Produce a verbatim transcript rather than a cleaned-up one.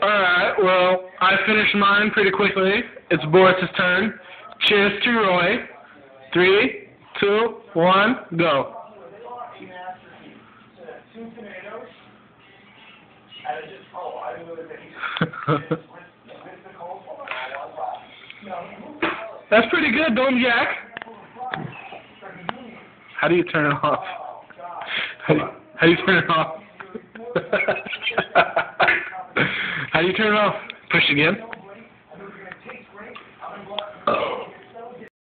Alright, well, I finished mine pretty quickly. It's Boris's turn. Cheers to Roy. Three, two, one, go. That's pretty good, don't Jack? How do you turn it off? How do you, how do you turn it off? How do you turn it off? Push again?